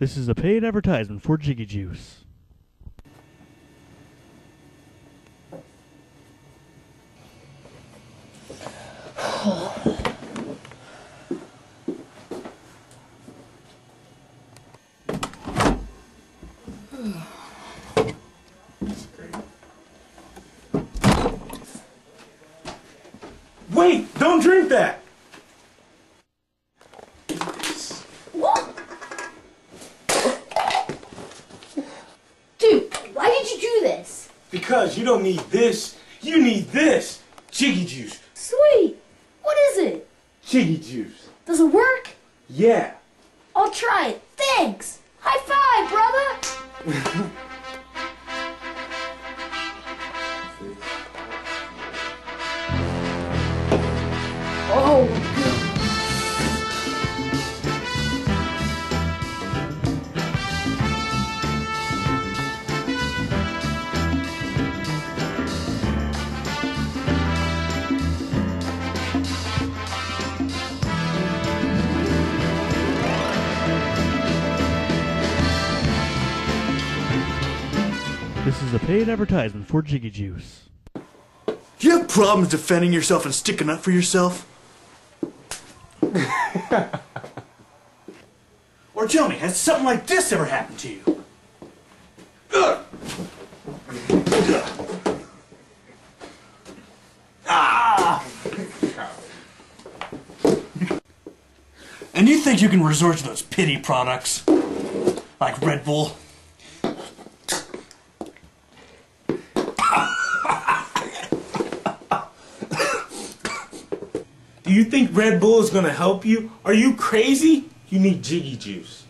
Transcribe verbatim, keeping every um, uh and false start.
This is a paid advertisement for Jiggy Juice. Wait! Don't drink that! What? Dude, why did you do this? Because you don't need this. You need this. Jiggy Juice. Sweet. What is it? Jiggy Juice. Does it work? Yeah. I'll try it. Thanks. High five, brother. Oh, good. This is a paid advertisement for Jiggy Juice. Do you have problems defending yourself and sticking up for yourself? Or tell me, has something like this ever happened to you? Ah! And you think you can resort to those pity products? Like Red Bull? Do you think Red Bull is gonna help you? Are you crazy? You need Jiggy Juice.